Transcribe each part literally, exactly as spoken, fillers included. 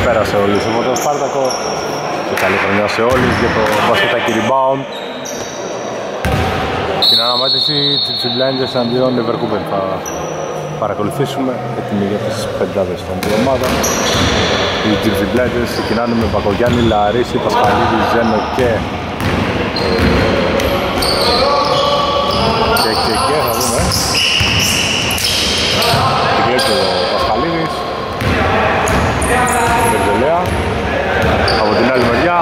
Καλησπέρα σε όλους από τον Σπάρτακο και καλή χρονιά σε όλους για το μπασκετάκι rebound. Στην αναμέτρηση Gypsy Blinders αντίον Leverkusen θα παρακολουθήσουμε έτοιμοι για τις πεντάδες των δύο ομάδων. Οι Gypsy Blinders ξεκινάνε με Μπακογιάννη, Λαρίση, Πασχαλίδη, Ζένο και και και και θα δούμε την κλέψη ο Πασχαλίδης, Βερζελέα. Από την άλλη μεριά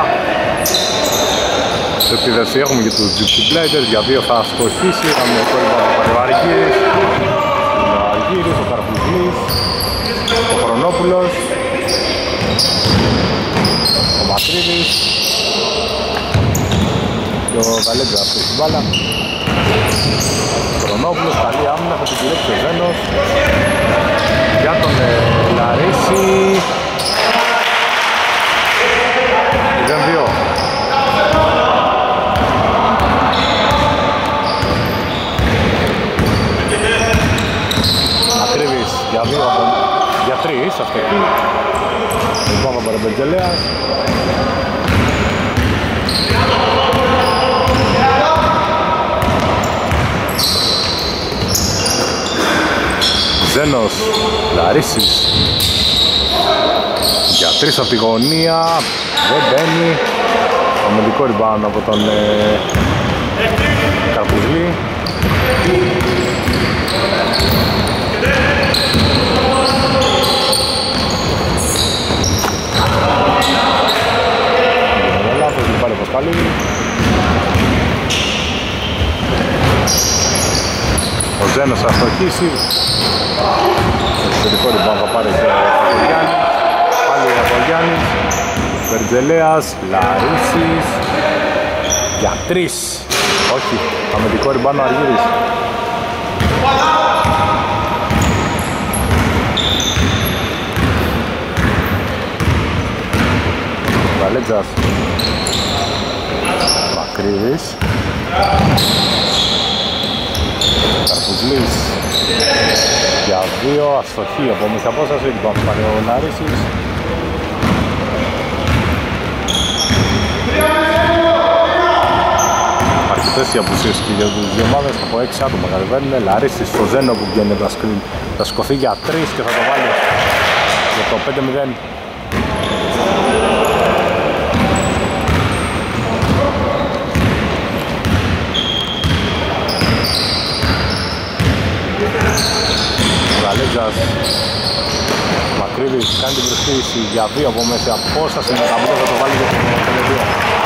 σε επίδευση έχουμε και τους Gypsy Blinders, για δύο θα ασκοχήσει, θα με κόρυβα από Παρεβαρικύρης, ο Αργύρης, ο Καρπουζλής, ο Χρονόπουλος, ο Ματρίδης και ο Βαλέντζας στην μπάλα. Ο Χρονόπουλος, καλή άμυνα, θα την κυρέψει ο Ζένος για τον ε, Λαρίση. μηδέν δύο. Ακρίβης για δύο από για τρεις, αυτό εκεί. Λοιπόν από Μπαρμπετζελέας. Ζένος, Λαρίσης για τρεις από τη γωνία, δεν μπαίνει. Αμυντικό rebound από τον ε, Καρπουζλή. Λάθος, δεν πάρει ο Πασχαλίδης. Ο Ζένος θα αστοχίσει. Εξαιρετικό rebound θα πάρει ο Παπαγιάννης. Πάλι ο Παπαγιάννης. Βερτζελέας, Λαρίσης για τρεις. Όχι, αμυντικό rebound ο Αργύρης. Βαλέτζας, Μακρύβης, Καρπουζλής για δύο, αστοχή από μέσα απόσταση, λοιπόν θα πάρει ο Λαρίσης. Αρκετές οι απουσίες και για τις δύο ομάδες, από έξι άτομα κατεβαίνουν. Λαρίσης στο Ζένο που βγαίνει από τα screen, θα σκοθεί για τρεις και θα το βάλει για το πέντε μηδέν. Βαλέτζας, Μακρύβης κάνει την προσφύγηση για δύο από μέσα απόσταση, με τα μπούτα θα το βάλει για το πέντε δύο.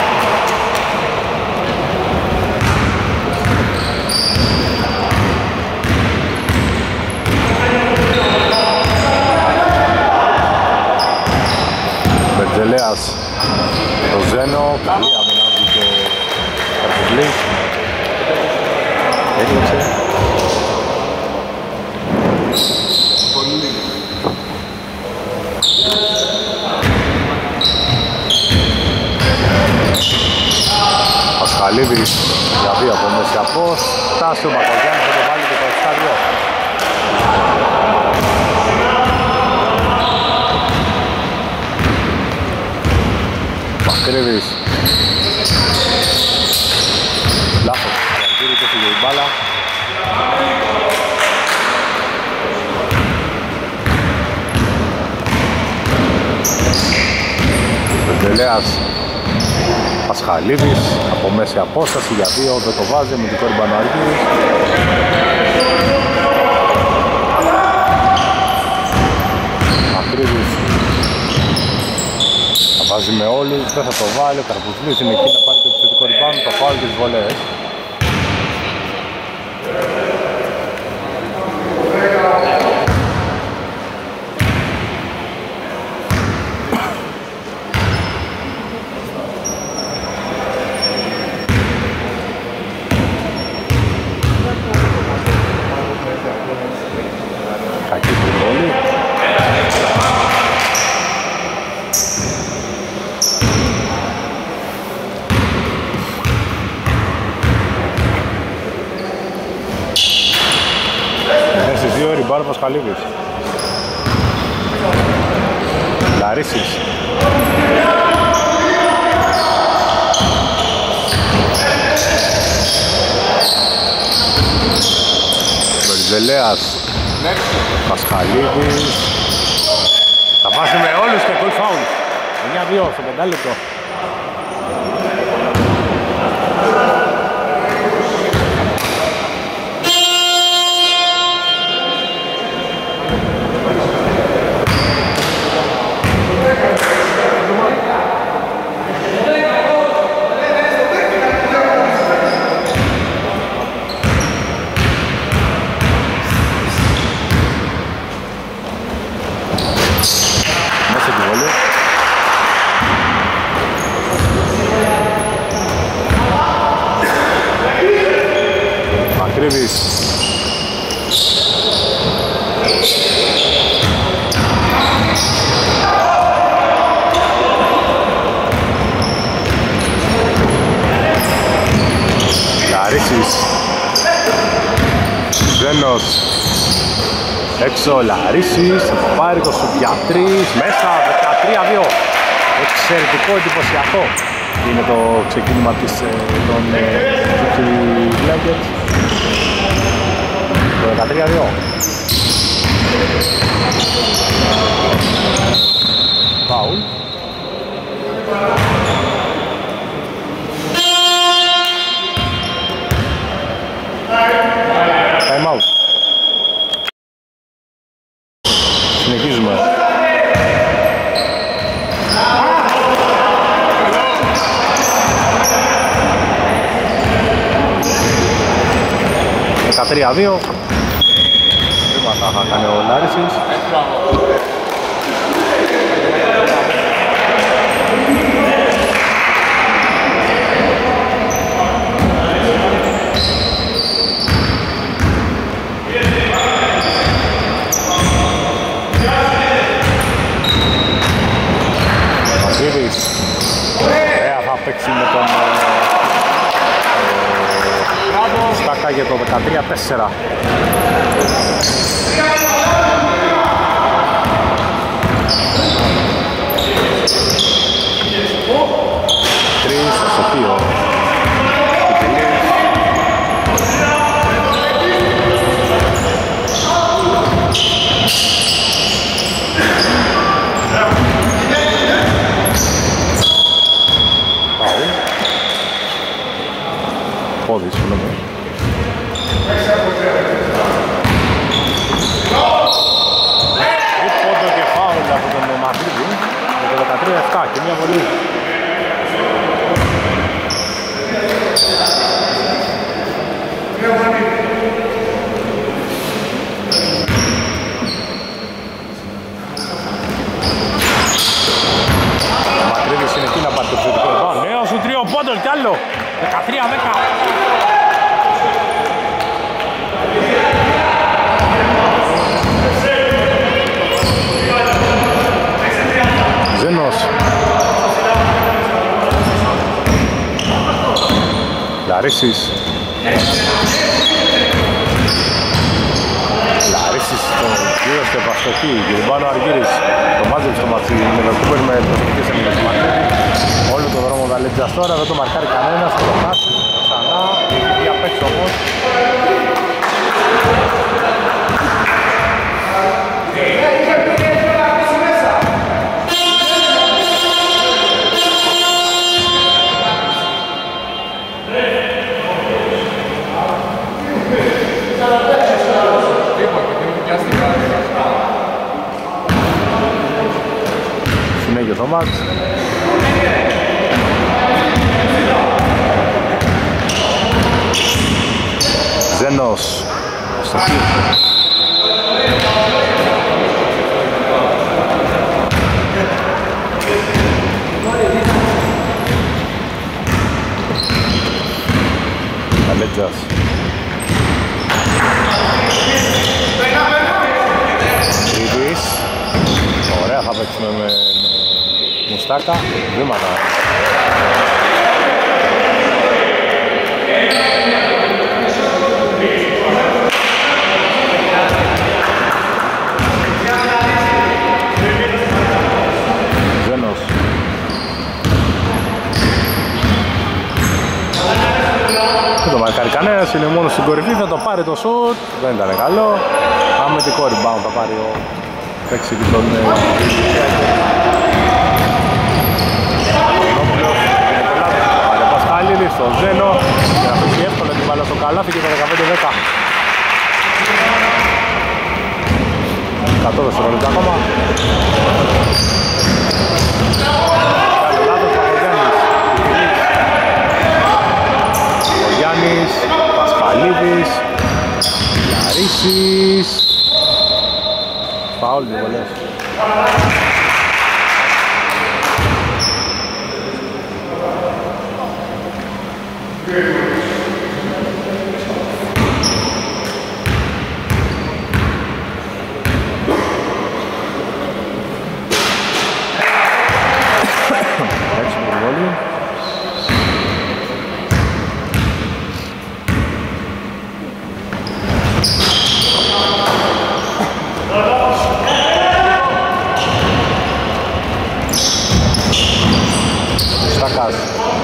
Βερτζελέας, το Ζένο, καλή άμυνα και ο Καρπουζλής. Έκλειψε. Πασχαλίδης για δύο από μέση απόσταση, ο Μπακογιάννης θα το βάλει και το επτά δύο. Μακρύβης. Λάθος, ο Αργύρης έφυγε η μπάλα. Βερτζελέας, Πασχαλίδης από μέση απόσταση για δύο, δεν το βάζει, με την κόρυμπαν ο Αργύρης. Μακρύβης θα βάζει με όλους, δεν θα το βάλει, ο Καρπουζλής είναι εκεί να πάρει το επιθετικό rebound, το φάουλ και τις βολές. Πασχαλίδης. Λαρίσης. Βελέας, Πασχαλίδης. Θα βάζει με όλους και γκολ φάουλ. εννιά δύο στο πεντάλεπτο. Μακρύβης. Λαρίσης. Ζένος. Έξω Λαρίσης, θα πάρει το σουτ για τρεις, μέσα δεκατρία δύο. Εξαιρετικό, εντυπωσιακό είναι το ξεκίνημα της, των Blenders. Το δεκατρία δύο. Φάουλ. Time out. Συνεχίζουμε. δεκατρία δύο. Βήματα θα κάνει ο Λάρισης. Ωραία, θα παίξει με τον Στάκα για το δεκατρία τέσσερα. Τρεις, Σοφείο. Πόδι, συγγνώμη. Πόντο και φάουλ από τον Μαδρίδη με το δεκατρία επτά και μια βολή. Ο Μαδρίδης είναι εκεί να πάρει το ψηφικό εδώ. Νέο σου τρίο πόντος κι άλλο. δεκατρία δέκα. Ζένος. Λαρίσης. Λαρίσης στο γύρο στο Παστοχή. Γυρμπάνο Αργύρης. Το μάζεψε στο ματσί. Με το Κούπερ με προσωπικές εμείς του Μαρτίνη. Όλο το δρόμο Δαλέτζας τώρα. Δεν το μαρκάρει κανένας. Θα το χάσει. Ξανά. Έχει απ' έξω όμως. Συνέχεια το μάτς. Ζένος στο χείο. Αλέτζας. Τρίτης. Ωραία, θα παίξουμε με, με Μουστάκα. Βήματα. Ζένος. μαρκάρει κανένας, είναι μόνο στην κορυφή, θα το πάρει το σουτ, δεν ήταν καλό. Αμυντικό rebound θα πάρει ο παίξει και τον Πασχάλιδης, στο Ζένο, για να αφήσει εύκολα την μπάλα στο καλάθι και το δεκαπέντε δέκα. εκατό δευτερόλεπτα ακόμα. Γιάννης, Πασχαλίδης, Λαρίσης. Φάουλ δύο βολές. Στακάς.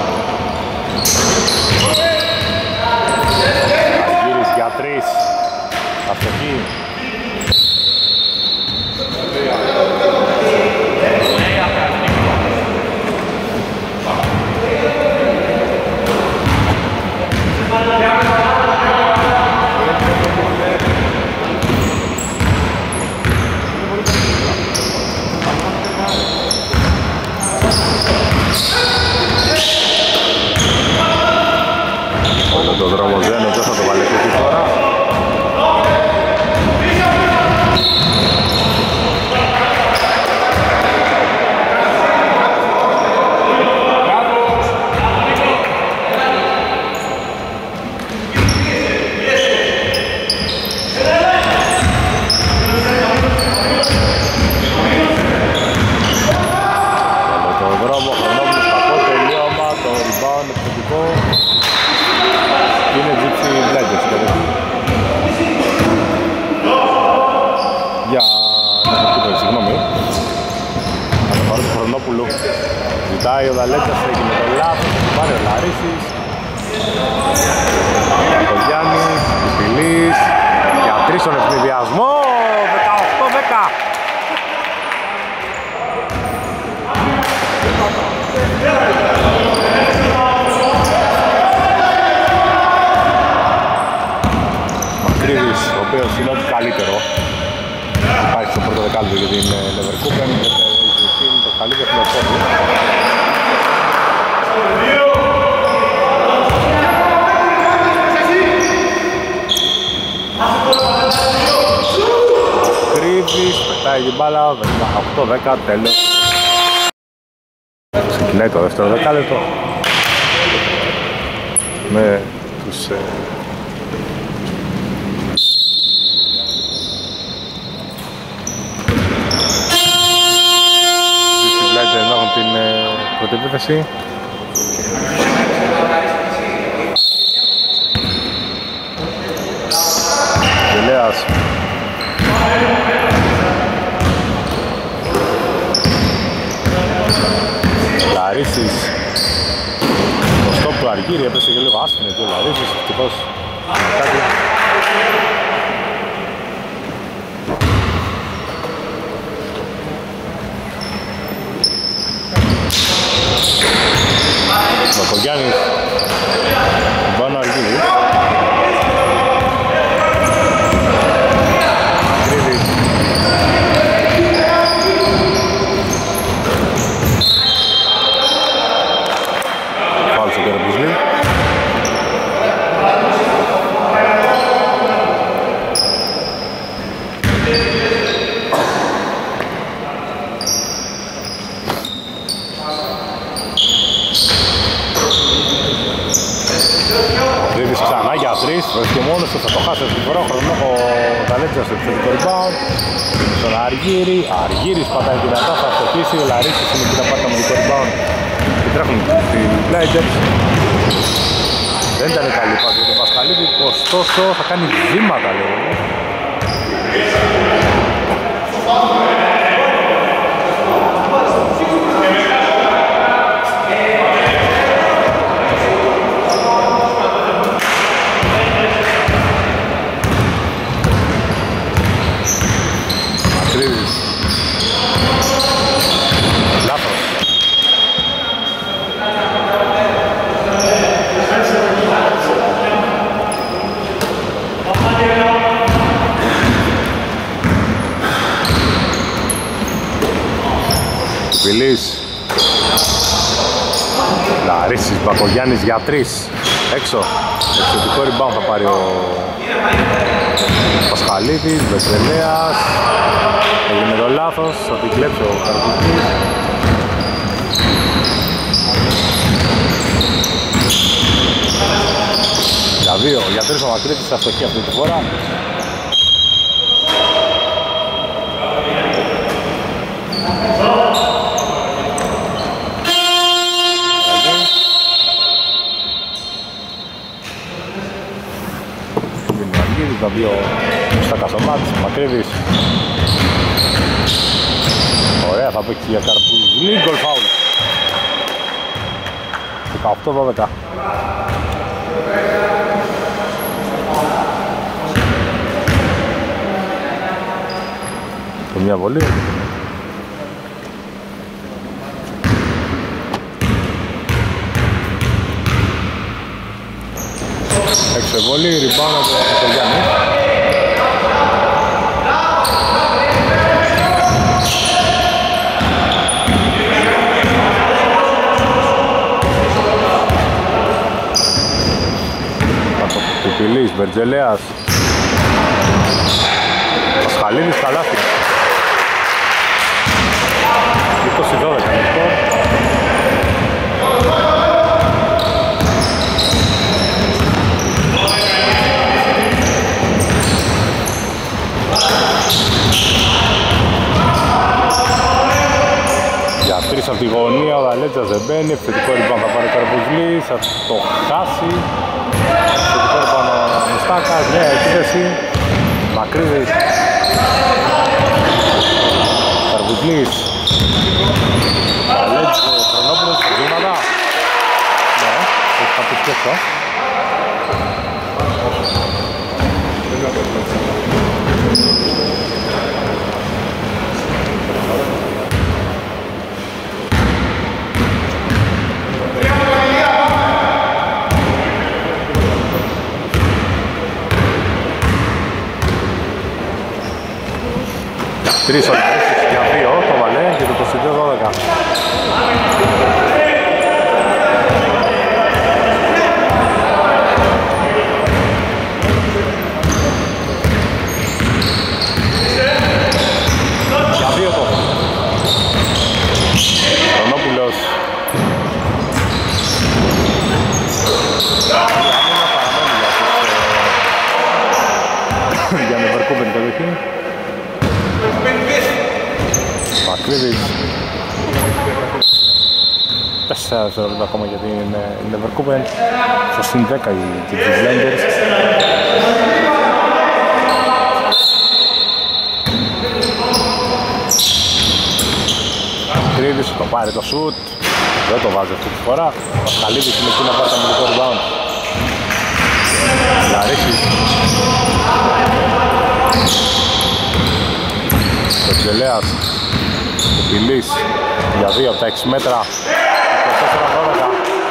Αργύρης για τρεις. Αστοχή. Το δρόμο Ζένο δεν θα το βάλει αυτή τώρα. Το δρόμο Χρονόπουλος κακό τελείωμα, το rebound επιθετικό. Είναι Gypsy Blinders κατευθείαν. Για να το πω, συγγνώμη. Θα πάρω του Χρονόπουλου. Ζητάει ο Δαλέτσας, έγινε το λάθος, θα πάρει ο Λαρίσης. Ο Γιάννης, ο Πιλής. Για τρεις στον ευνηδιασμό, δεκαοκτώ δέκα. Μακρύβης, ο οποίος είναι ό,τι καλύτερο υπάρχει στο πρώτο δεκάλεπτο για την Leverkusen, είναι το καλύτερο φιλοσόφι. Μακρύβης, πετάει την μπάλα, δεκαοκτώ δέκα, τέλος. Ξεκινάει το δεύτερο δεκάλεπτο με τους να έχουν την πρώτη επίθεση. Γελέας. Λαρίσης. Το στόπ του Αργύρη έπεσε και λίγο άσπινε και ο Λαρίσης. Ευτυχώς κάτι. Μακογιάννης, Βάνο Αργύρης. Κρύβης. Πάλι στο Κεραπουσλή. Και μόνος του θα το χάσει στην φορόχρονο ο Ταλέτζας στο επιθετικό rebound. Στον Αργύρη, Αργύρης πατάει δυνατά, θα αυτοκίσει, ο Λαρίσης είναι εκεί να πάρει το αμυντικό rebound και τρέχουν οι Blinders. Δεν ήταν καλή πάση για τον Πασχαλίδη, ωστόσο θα κάνει βήματα λέω. Πιπιλής. Λαρίσης, Μπακογιάννης για τρεις. Έξω. Εξωτικό rebound θα πάρει ο Πασχαλίδης, Βεσσελέας. Έγινε το λάθος, θα την κλέψει ο Καρπουκής. Για δύο, για τρεις ο Μακρύτης θα στοχεί αυτή τη φορά. Τα δύο στα κασομάτια, Μακρύβης. Ωραία, θα παίξει για Καρπούζη. Γκολ φάουλ. δεκαοκτώ δώδεκα. Και μια βολή. Εξεβολή, ριμπάουντ από τον Γιάννη. Πιπιλής, Βερτζελέας. Πασχαλίδης, καλάθι. είκοσι δώδεκα είναι σκορ. Για τρεις από τη γωνία, ο Δαλέτζας δεν μπαίνει, επιθετικό rebound θα πάρει ο Καρπουζλής, θα το χάσει. Επιθετικό rebound ο Μιστάκας, νέα επίθεση, Μακρύδης, Καρπουζλής, Δαλέτζας, Χρονόπουλος, βήματα. Ναι, έχει κάποιος πίσω. Τρεις ολυμπιακές για δύο, το βαλέ και το είκοσι δύο δώδεκα. Για δύο το. Χρονόπουλος. Για να βαρκούμε το δεχεί. Μακρύβης. Τέσσερα δευτερόλεπτα ακόμα για την Leverkusen. Στο συν δέκα οι Blenders. Μακρύβης, το πάρει το σουτ. Δεν το βάζει αυτή τη φορά. Ο Πασχαλίδης είναι εκεί να πάρει το αμυντικό rebound. Λαρίσης. Βερτζελέας. Πιπιλής για δύο από τα έξι μέτρα. είκοσι τέσσερα δώδεκα.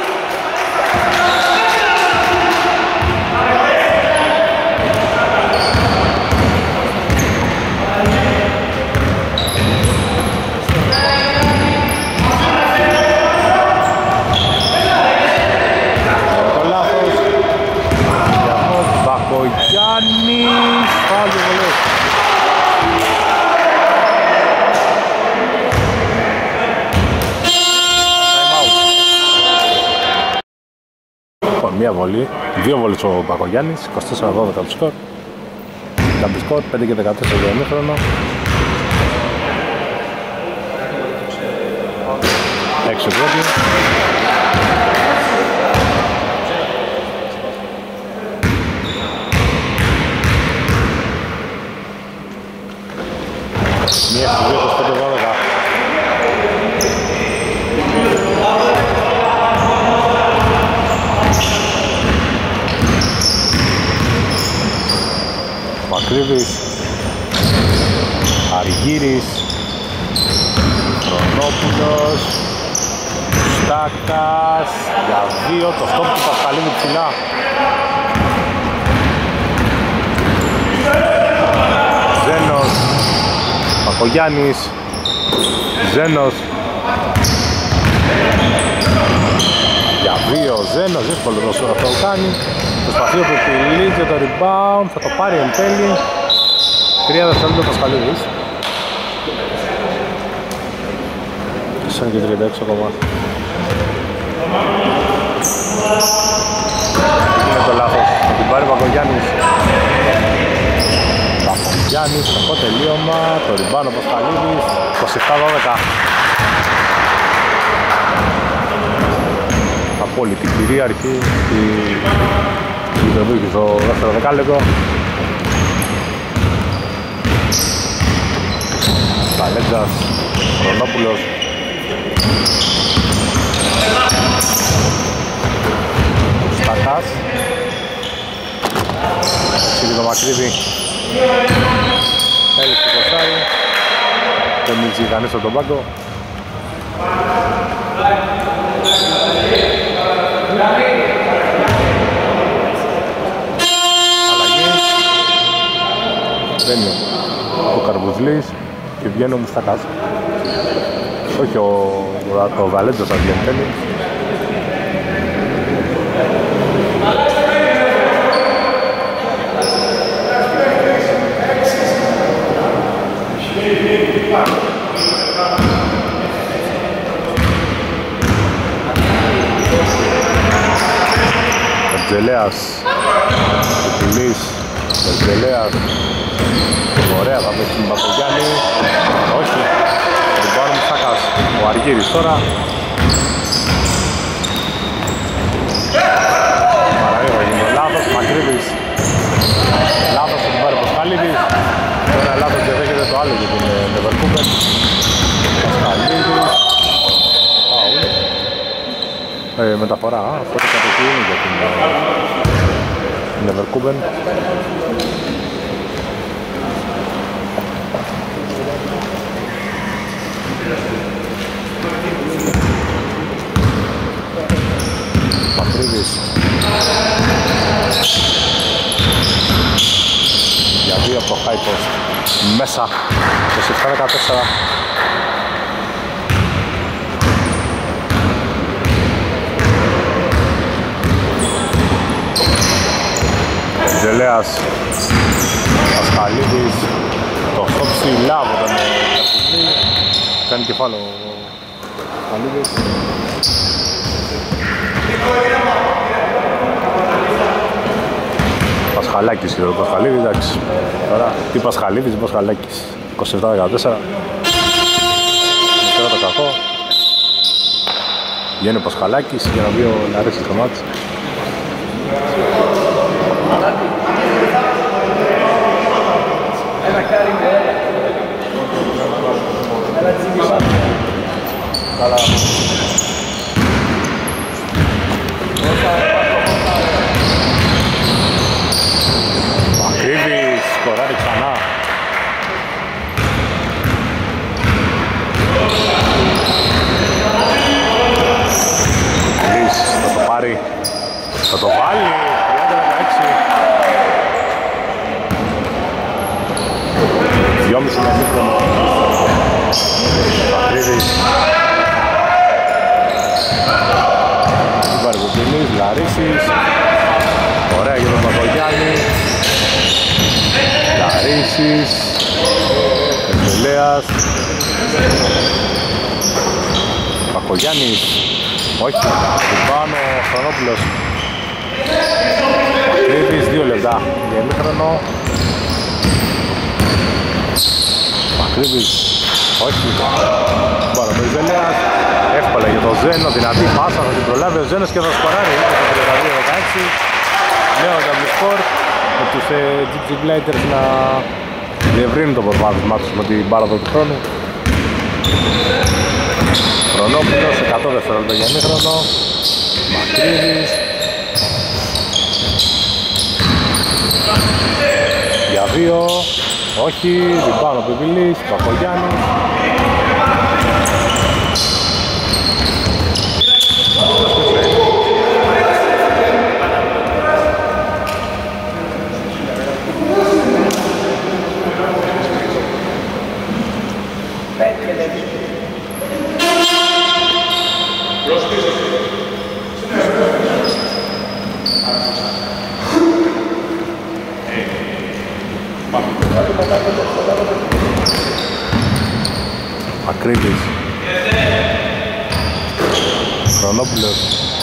Το λάθος. Μπακογιάννης. Πάλι βολές. Μία βολή, δύο βολές ο Μπακογιάννης, είκοσι τέσσερα δώδεκα το σκορ. Double σκορ, πέντε και δεκατέσσερα για ημίχρονο. Έξω πρώτη. Μία στις δύο, είκοσι πέντε δώδεκα. Μακρύβης, Αργύρης, Χρονόπουλος, Στάκας, για δύο, το στόπ του Πασχαλίδη ψηλά. Ζένος, Πακογιάννης, Ζένος, Για δύο ο Ζένος, δύσκολο το αυτό που κάνει. Προσπαθεί ο Πιπιλής για το rebound, θα το πάρει εν τέλει. Τρία δευτερόλεπτα ο Πασχαλίδης. Σαν και τριάντα έξι ακόμα. Είναι το λάθος, θα την πάρει ο Πακογιάννης. Πακογιάννης, κακό τελείωμα, το rebound ο Πασχαλίδης. είκοσι επτά δώδεκα. Απόλυτη κυρίαρχη η Λιβερβούργη στο δεύτερο δεκάλεπτο. Παλέτζας, Χρονόπουλος. Στακάς. Σίγει το Μακρύβι. Έλειξε το κοστάρι. Δεν μίλησε κανείς από τον πάγκο. Αλλαγή. Μπαίνει ο Καρβουζλής και βγαίνει ο Μουστακάς. Όχι ο, ο, ο Βαλέντος θα βγαίνει τέλει. Ευτζελέας, Επιπηλής, Ευτζελέας. Ωραία, θα πέσει την Παπογιάννη. Όχι, τον πάρουν Μουστάκας. Ο Αργύρης τώρα. Παραίγω, είναι λάθος, Μακρύβης. Λάθος, θα την πάρει ο Πασχαλίδης. Τώρα λάθος και δέχεται το άλλο για την Λεβερκούπεν. Πασχαλίδης. Ε, μεταφορά, αυτό το κατοχή είναι για την Λεβερκούπεν. Μακρύβης. Για δύο από το high post. Μέσα. είκοσι επτά δεκατέσσερα. Ζελέας, Πασχαλίδης, το αυτό ψηλά από τον Καρπουζλή. Κάνει κεφάλαιο ο Πασχαλίδης. Πασχαλάκης και το Πασχαλίδη, εντάξει. Τώρα, τι Πασχαλίδης, τι Πασχαλάκης. είκοσι επτά δεκατέσσερα. Τώρα το κακό. Βγαίνει ο Πασχαλάκης για να βγει ο Λαρίσης στο μάτς. Μακρύβης, σκοράρει ξανά. Λύς, θα το πάρει, θα το βάλει, τριάντα δεκαέξι. δυόμισι με μήκρονο. Μακρύβης. Βαργουπινής, Λαρίσης. Ωραία για τον Παπογιάννη. Λαρίσης. Ευτελέας. Παπογιάννης. Όχι. Πάνω ο Χρονόπουλος. Μακρύβης, δύο λεπτά. Για ημίχρονο. Μακρύβης. Όχι. Πάρα το Ζελέας. Εύκολα για τον Ζένο, δυνατή πάσα, θα την προλάβει ο Ζένος και θα σκοράρει για το τριάντα δύο δεκαέξι. Νέο double score με τους τζι τζι Gliders να διευρύνουν το προβάδισμά τους με την πάροδο του χρόνου. Χρονόπουλος, εκατό δευτερόλεπτα για ημίχρονο. Μακρύβης. Για δύο. Όχι, διπάνω ο Πιπιλής, Παπογιάννης. Μακρύβης. Χρονόπουλος.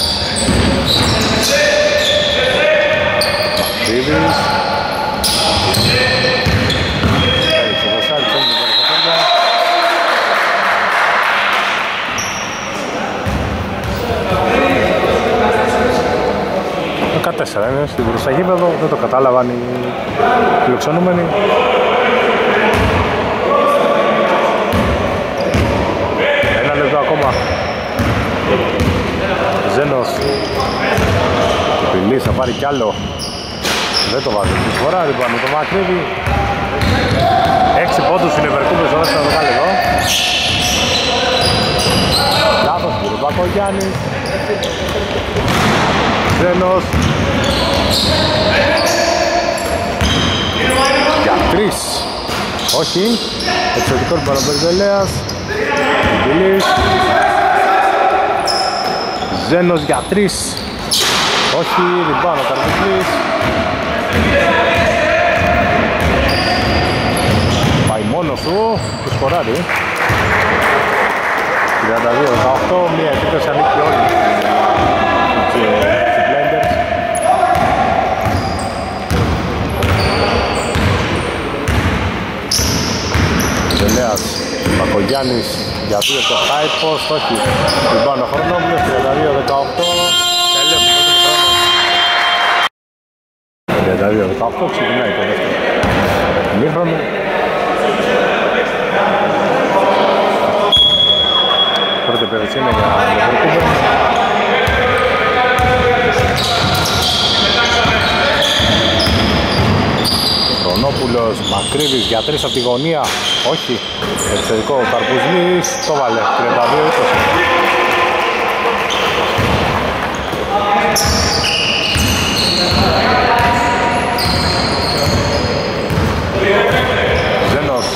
Μακρύβης. Έριξε το σάρι, ψώνει την περιφέρεια. δεκατέσσερα είναι στην μπροστά γήπεδο, δεν το κατάλαβαν οι φιλοξενούμενοι. Ένα λεπτό ακόμα. Ζένος. Πηλής θα πάρει κι άλλο. Δεν το βάζει τη φορά, λοιπόν, το Μακρύβη. Έξι πόντους είναι Βερκούπες στο δεύτερο δεκάλεπτο. Λάθος, κύριε Μπακογιάννη. Ζένος. Για τρεις. Όχι. Εξωτικό του Παραμπερδελέας. Πηλής. Ζένος για τρεις. Όχι, ριμπάνω ο Καρβουκλής. Πάει μόνος του, του σκοράρει. τριάντα δύο δεκαοκτώ, μία επίθεση ανήκει όλη στους Blenders. Ζελέας, Πακογιάννης για δύο το high post, όχι. Ριμπάνω ο Χρονόπουλος, τριάντα δύο δεκαοκτώ. τριάντα δύο δεκαοκτώ, ξεκινάει το δεύτερο ημίχρονο. Πρώτη επίθεση είναι για τον Βερκούπεν. Χρονόπουλος, Μακρύβης για τρεις από τη γωνία. Όχι, εξαιρετικό ο Καρπουζλής, το βάλε, τριάντα δύο είκοσι. Ζένος.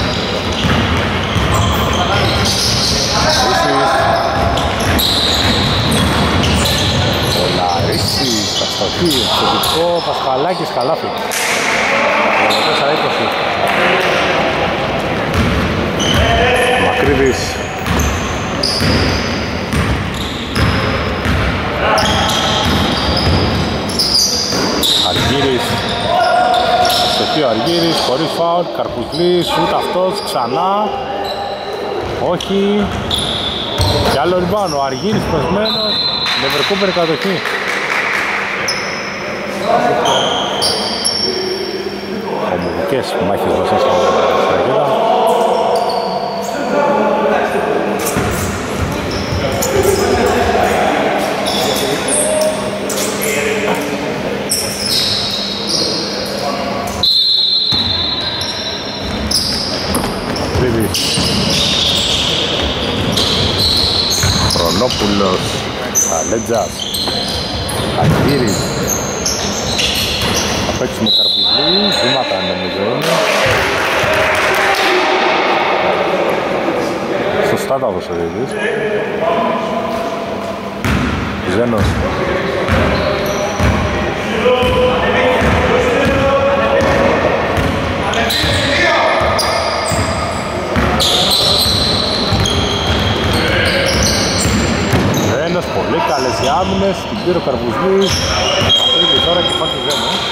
Πολαρίσης, θα στοχεί, εξωτικό, Πασχαλάκης, καλάθι. τέσσερα είκοσι. Μακρύβης. Αργύρης. Στοχεί ο Αργύρης, χωρίς φάουλ, Καρπουζλής, ούτε αυτός, ξανά. Όχι. Κι άλλο ριμπάνω, ο Αργύρης πεσμένος, με Βερκούπεν κατοχή. Ομιλικές μάχες μέσα στα γήπεδα. Χρονόπουλος, Αλέτζας, Αργύρης. Θα παίξουμε Καρπουζλή, βήματα νομίζω είναι. Σωστά τα έδωσε ο Δίδης. Ζένος. Ζένος, πολύ καλές οι άμυνες, την πήρε ο Καρπουζλής. Πατρίδη τώρα και πάει το Ζένο.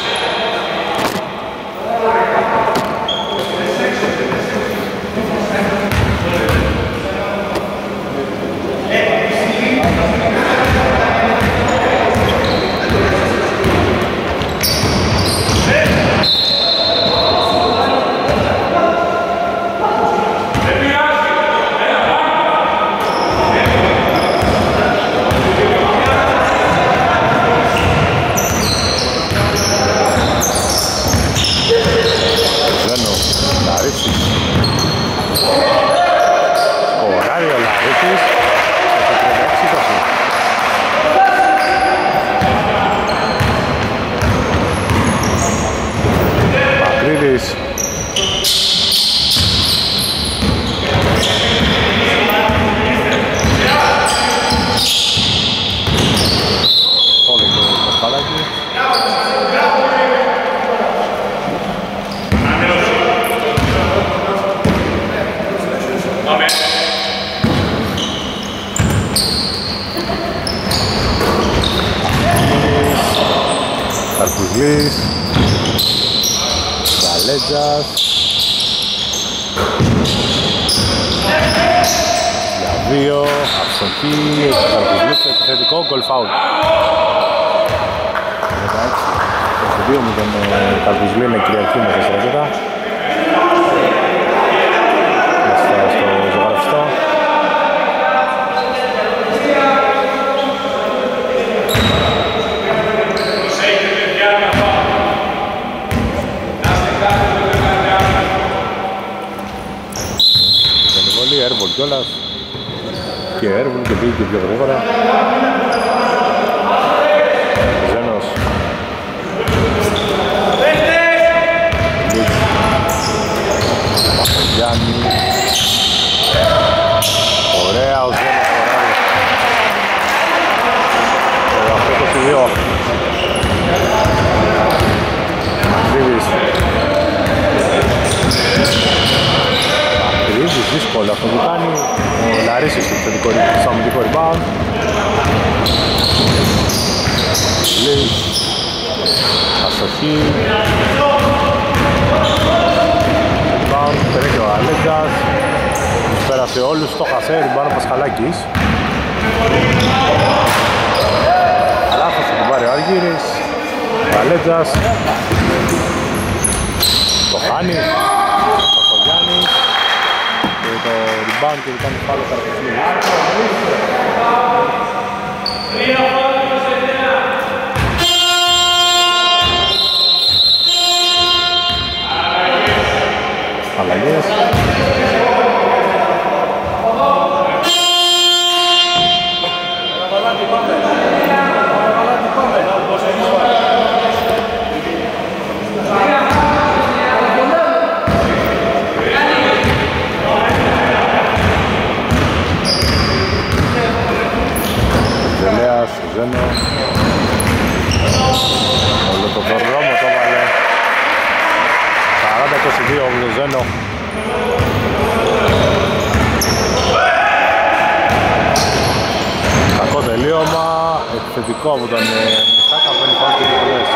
Βαλέτζας. Για δύο, αστοχή, Καρπουζλής, επιθετικό, γκολ φάουλ. δεκαέξι είκοσι δύο με τον Καρπουζλή είναι κυριαρχή μέσα στη ρακέτα. Στο ζωγραφιστό. Airball κιόλας και Airball και πήγε και πιο γρήγορα. Ζένος Γιάννη. Ωραία ο Ζένος φοράει. δεκαοκτώ είκοσι δύο. Μαξίδης. Μαξίδης δύσκολο αυτό που κάνει. Ο Λαρίσης στο αμυντικό rebound. Λύς. Αστοχή. Rebound. Τρέχει ο Αλέγκας. Πέρασε όλους, το χασέ, rebound ο Πασχαλάκης. Λάθος θα τον πάρει ο Αργύρης. Ο Αλέγκας. Το χάνει. Ο Γιάννης. Και το rebound και κάνει πάλι ο Καρπουζλής. Αλλαγές. Ζελέας, Ζένο. Όλο το δρόμο το βάλε. σαράντα είκοσι δύο από το Ζένο. Κακό τελείωμα, επιθετικό από τον Μιστάκα, παίρνει πάνω και πολλές.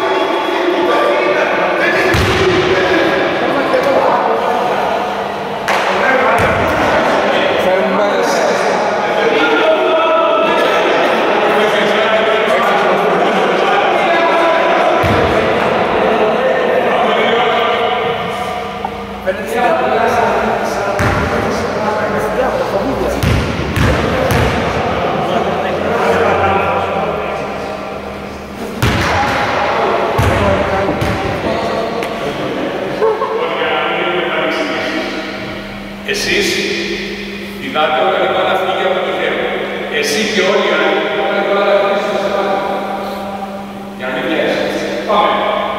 Εσείς, κοιτάτε όλα λοιπόν να φύγει από το χέρι. Εσύ και όλοι οι άλλοι όλα λοιπόν να φύγει στο πάνω. Για να μην πιέσεις. Πάμε.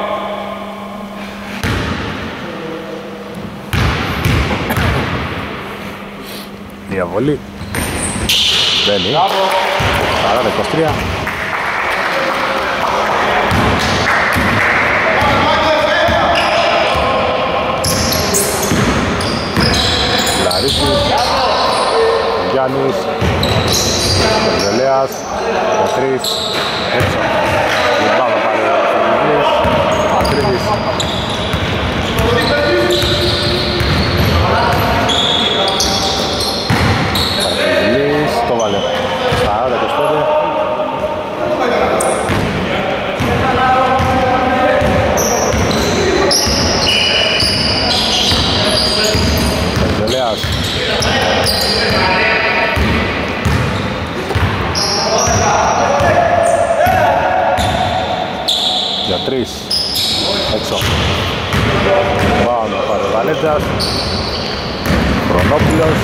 Διαβολή. Μπαίνει. σαράντα είκοσι τρία. Λαρίσης, Γιάννης, Ζελέας, Πατρίς, έξω. Λιμπάδα πάρει ο Φερμιλής, Πατρίδης. Φερμιλής, το βάλε. σαράντα είκοσι πέντε. Ζελέας. Για τρεις. Έξω. Πάω να πάρει ο Βαλέντας. Χρονόπουλος.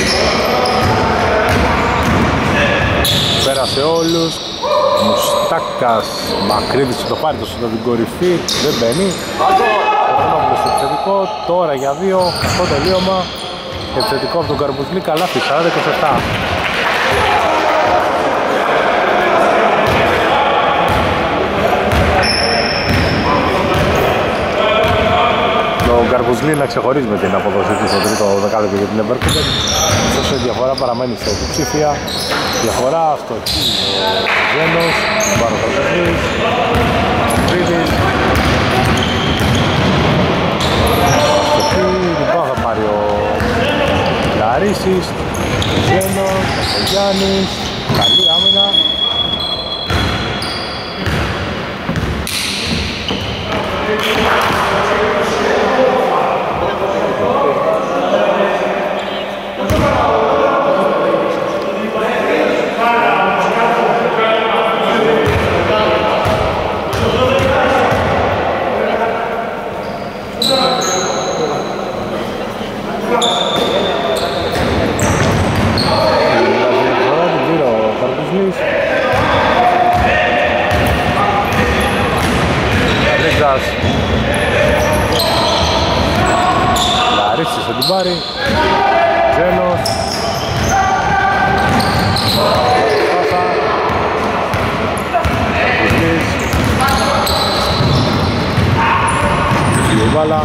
Πέρασε όλους. Μουστάκας. Μακρύδης το πάρει το στην κορυφή. Δεν μπαίνει. Ο Χρονόπουλος στο επιθετικό. Τώρα για δύο. Στο τελείωμα. Επιθετικό από τον Καρπουζλή. Καλάθι. σαράντα είκοσι επτά. Ο Καρπουζλή να ξεχωρίζει με την αποδοσή του στο τρίτο δεκάλεπτο για την Leverkusen. Ωστόσο η διαφορά παραμένει σε υποψήφια. Διαφορά στο Ζένος, Μπάρο Καρπουζλής, Φρίδης. assist, Ζένος, ο Γιάννης, καλή άμυνα. Λαρίσης θα την πάρει, Ζένος, Πάσα, Κουσλής, η μπάλα.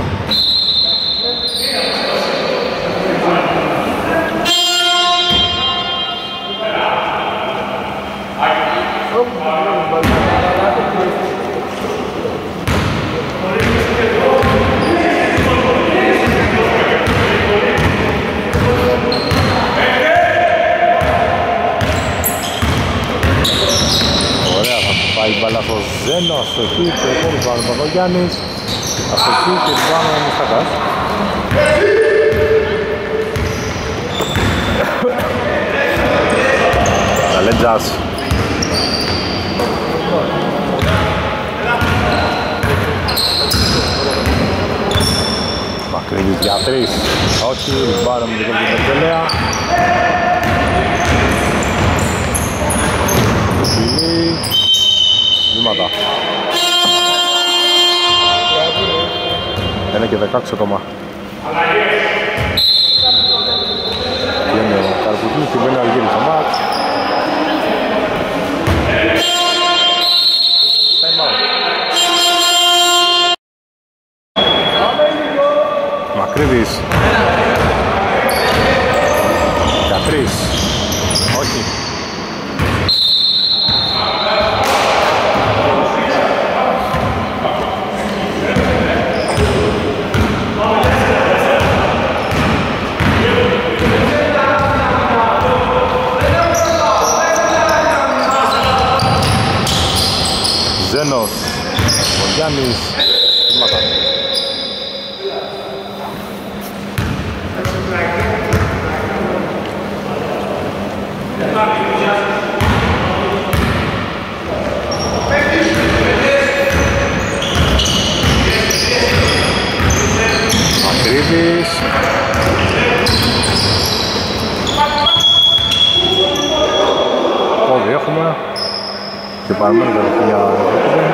Πάει η μπάλα στο Ζένο, στο εκεί και ο πάνω Παπαγιάννης, στο εκεί και την πάνω ο Μουστακάς. Καλέτζας. Μακρύβης για τρεις, όχι, ριμπάρα με την Περκελέα. Φιλί. Βήματα. Ένα και δεκάξι ακόμα. Είναι ο Καρπουτής και μπαίνει Αργύρης στο μάτς. Time out. Μακρύβης. Κατρής. Όχι. Ζένος, ο Γιάννης, βήματα. Μακρύβης. Πόδι έχουμε. Και παραμένει καταρχήν για Ευρώπη.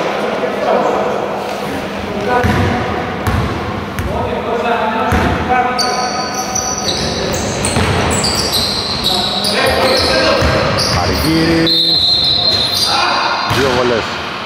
Αργύρης. Δύο βολές.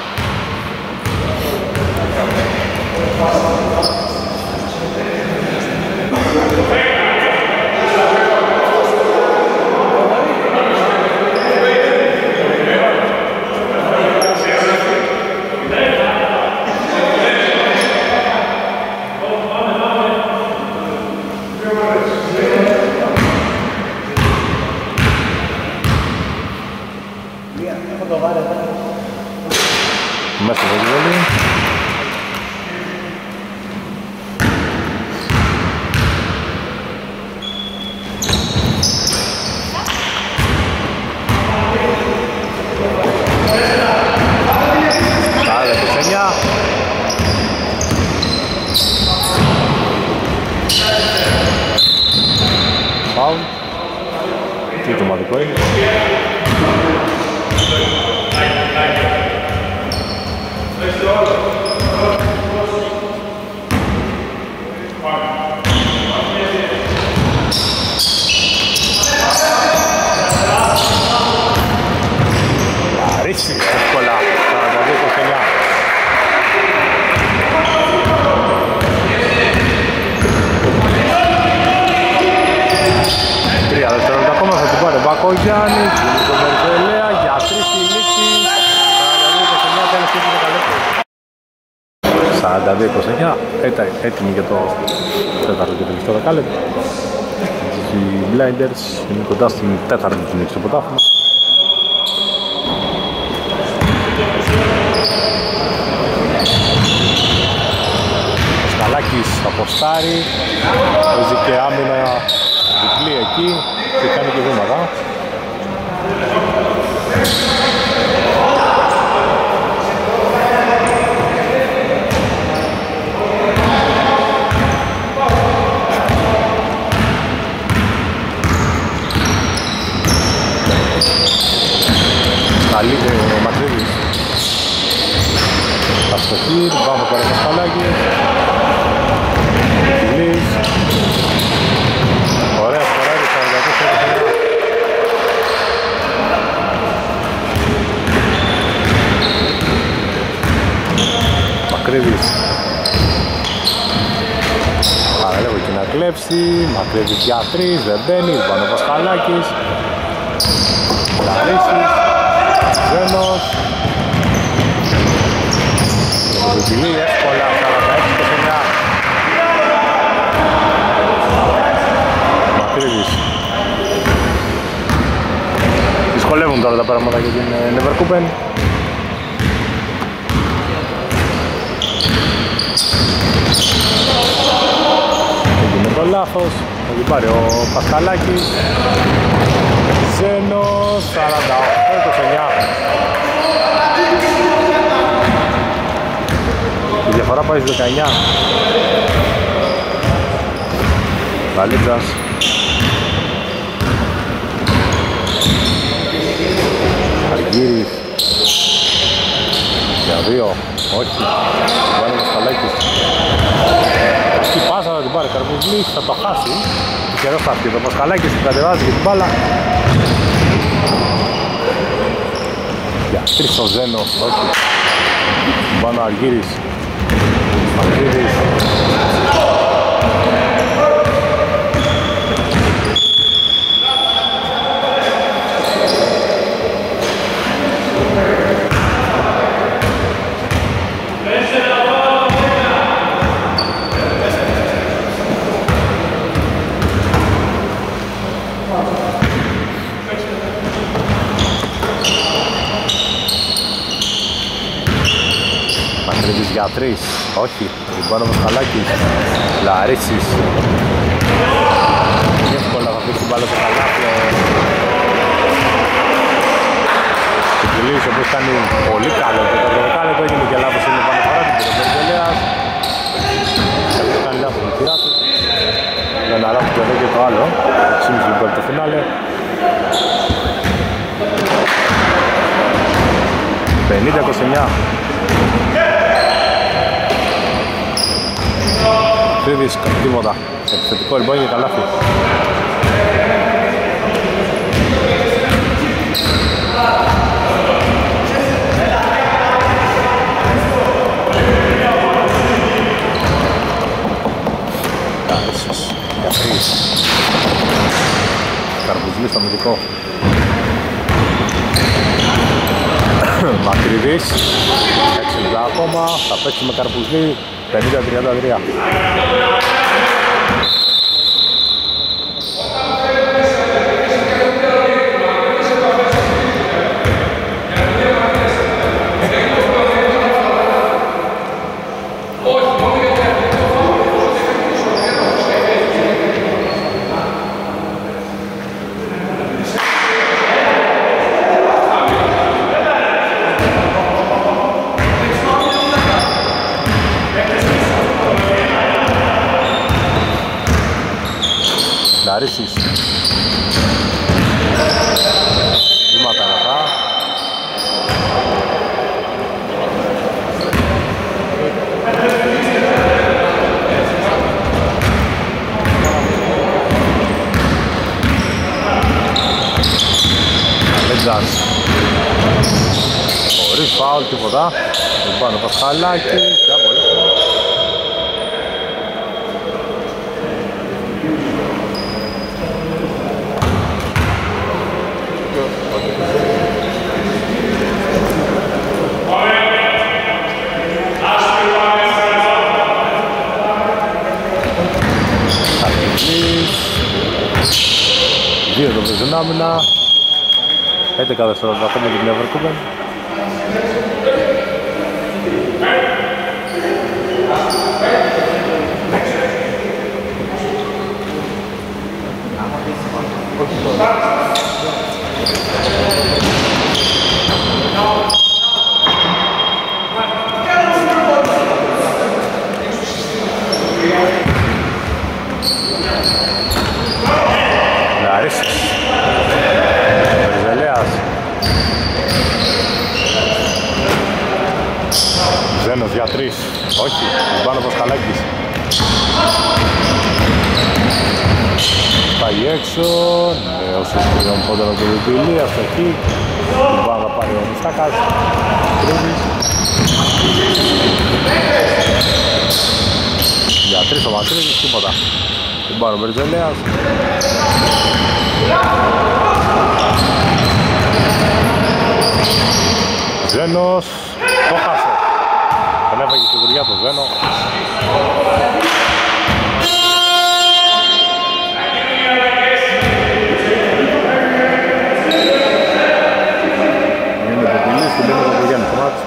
Μέσα στο βόλι. Άλλα και σενιά. Φάουλ. Τι το μαδικό είναι. Αρίσει εύκολα, σαράντα δύο είκοσι εννιά. Τρία δευτερόλεπτα ακόμα, θα την πάρει Μπακογιάννης, γίνει τον Περκελέα, για τρεις στη λήξη, σαράντα δύο είκοσι εννιά, τέλος και δέκα λεπτά. σαράντα δύο είκοσι εννιά, έτοιμη για το τέταρτο και τελευταίο δεκάλεπτο. οι Blinders είναι κοντά στην τέταρτη του νίκη στο πρωτάθλημα. Σκαλάκης αποστάρει, παίζει και άμυνα διπλή εκεί και κάνει και βήματα. Καλή, ε, Μακρύβης. Αστοχή, πάμε τώρα στο Σκαλάκη. Φιλής. Ωραία σκοράρι, σαράντα τέσσερα. Μακρύβης. Παραλέγω εκεί να κλέψει. Μακρύβης για τρεις, δεν μπαίνει. Πάνω από Σκαλάκης. Λαρίσης. Ζένος. Ζουτιλή, εύκολα, σαράντα έξι και εννιά. Μακρύβης. Δυσκολεύουν τώρα τα πράγματα για την Leverkusen. Έγινε το λάθος. Θα πάρει ο Πασκαλάκης. Ζένος, σαράντα οκτώ είκοσι εννιά. Η διαφορά πάει στις δεκαεννιά. Βαλίτσας. Αργύρης. Για δύο. Όχι. Βάλε το Σκαλάκης. Αυτή η πάσα θα την πάρει Καρπουζλής, θα το χάσει. Καιρός θα έρθει. Το Πασκαλάκης την κατεβάζει και την μπάλα. Για τρεις ο Ζένος, όχι. Πάνω ο Αργύρης. Αργύρης. Μακρύβης για τρεις, όχι, λοιπόν ο Σκαλάκης. Λαρίσης. Εύκολα θα πει την μπάλα στο καλάθι. Ο Κιλής, ο οποίος κάνει πολύ καλό και το δεκάλεπτο έγινε και λάθος είναι πάνω φορά την Πυροβερδελέας. Κάποιος κάνει λάθος με τη του. Δεν αναλάβει και εδώ και το άλλο, έξι και μισό λεπτό το φινάλε. πενήντα είκοσι εννιά. Φρύδης, τίποτα. Επιθετικό λοιπόν και καλάθι. Κάρσος, για τρεις. Καρπουζλής στο αμυντικό. Μακρύβης. έξι λεπτά ακόμα. Θα παίξει με Καρπουζλή. πενήντα τριάντα τρία. Λαρίσης. Βήματα μετά. Αλέτζας. Χωρίς φάουλ τίποτα. Λοιπόν, ο Πασχαλάκης. Yes. δύο το παίζουν άμυνα. έντεκα δευτερόλεπτα ακόμα για την Leverkusen. Λαρίσης, Βερζελέας, Ζένος για τρεις, όχι, πάνω Πασχαλάκης. Πάει έξω, νέος τριών πόντων από το Βιπίλη, αστοχή, την πάνω θα πάρει ο Μιστάκας, Κρούβης. Για τρεις ο Μακρύβης, τίποτα. Την πάνω ο Βερζελέας. Ζένος, το χάσε. Τον έφαγε στη δουλειά του Ζένο. Είναι το πυλί, στην πέντε το Γιάννη το μάτς.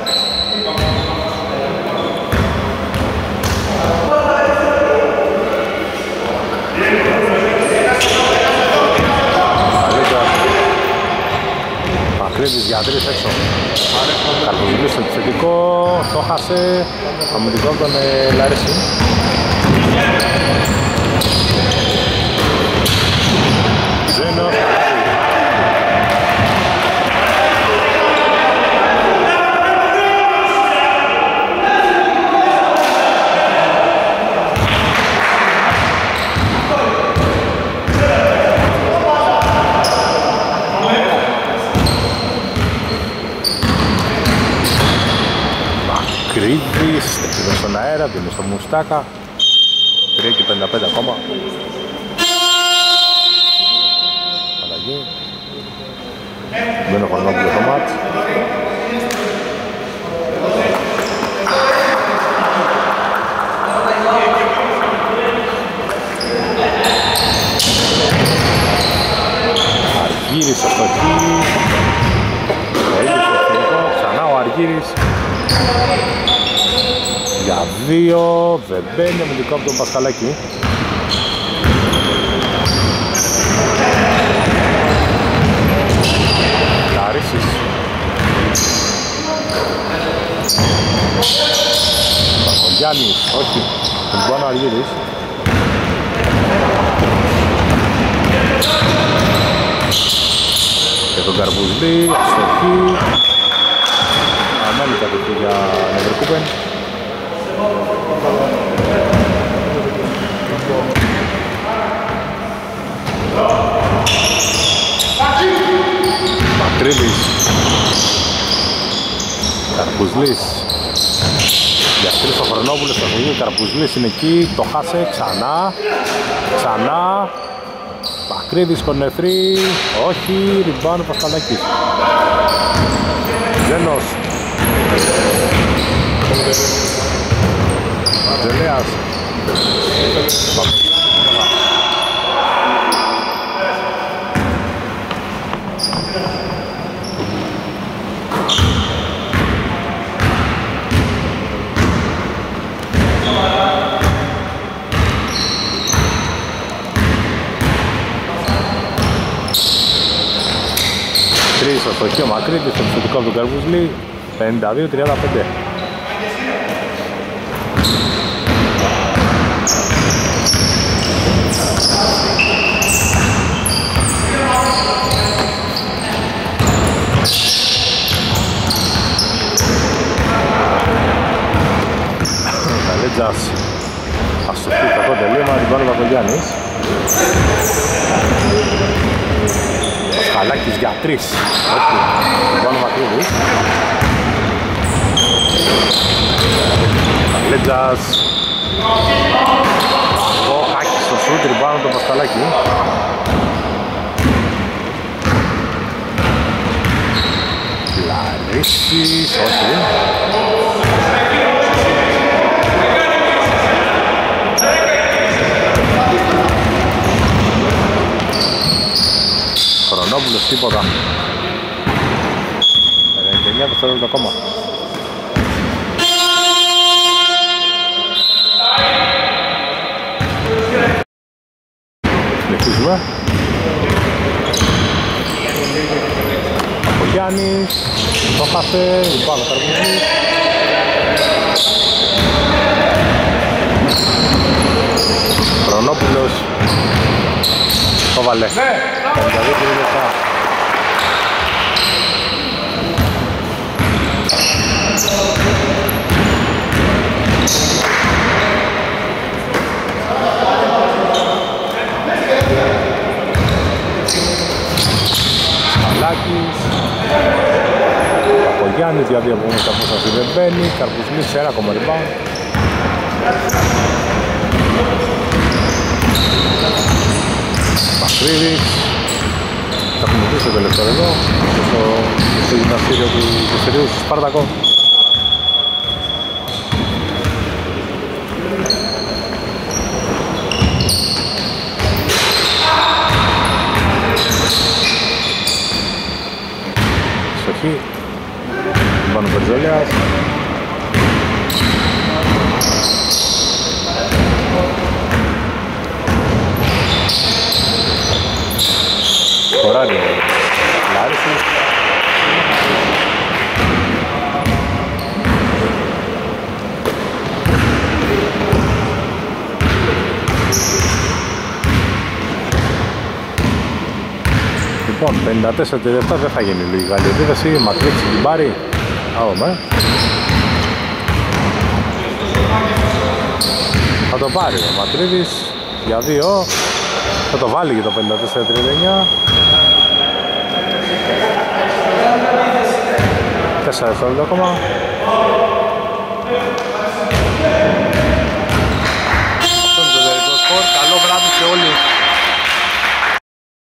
Μακρύβης για τρεις έξω. Καρποζουλής στο επιθετικό, το χάσε. Αμυντικό από τον ε, Λαρίση. Ζένος. Κρύβης, στεκίνος στον αέρα, δίνει στο Μουστάκα. τρία και πενήντα πέντε ακόμα. Αλλαγή. Δεν έχω χρόνο το μάτς. Αργύρης αστοχή. Έγινε στο ευθερικό, ξανά ο Αργύρης. Για δύο, δεν μπαίνει αμυντικό από τον Πασχαλάκη. Λαρίσης. Πακογιάννης, όχι, τον πάνω Αργύρης. Και τον Καρπουζλή, αστοχή. Αμένη κατοχή για Leverkusen. Μακρύβης, Καρπουζλής, για τρεις ο Χρονόπουλος στο χωριό, Καρπουζλής είναι εκεί, το χάσε, ξανά, ξανά, Μακρύβης κονεφρή, όχι, ριμπάνω Πασχαλάκης. Ζένος, Ζελέας, τρεις στο στοχείο Μακρύβης, στο επιθετικό του Καρπουζλή, πενήντα δύο τριάντα πέντε. Καλέτζας, αστοχή κακό τελείωμα, την πάρει ο Παπαγιάννης. Πασχαλάκης για τρεις, όχι, την πάνω Μακρύβης. Καλέτζας, ο Κάκης στο σούτ, την πάνω τον Πασχαλάκη. Λαρίσης, όχι. τίποτα. ενενήντα εννιά δευτερόλεπτα ακόμα. Συνεχίζουμε. Ο Γιάννης, το χάσε, λοιπόν, ο Καρπούζης. Χρονόπουλος, το βάλε. πενήντα δύο λεπτά. Αλάκης, Παπογιάννης, για δύο απομόνες απόσταση δεν μπαίνει. Καρπουσμής σε ένα ακόμα rebound. Μαστρίδης, θα χρησιμοποιήσει το τελευταίο εδώ στο, στο γυμναστήριο του Κεστερίου στο Σπάρτακο. Στοχή Βάνου Περζόλιας. Σκοράρει ο Λάρισης. Λοιπόν, πενήντα τέσσερα τριάντα επτά δεν θα γίνει λίγη καλή επίθεση. Ματρίξι την πάρει. Άωμε. Θα το πάρει ο Ματρίδης για δύο. Θα το βάλει για το πενήντα τέσσερα τριάντα εννιά. τέσσερα δευτερόλεπτα ακόμα.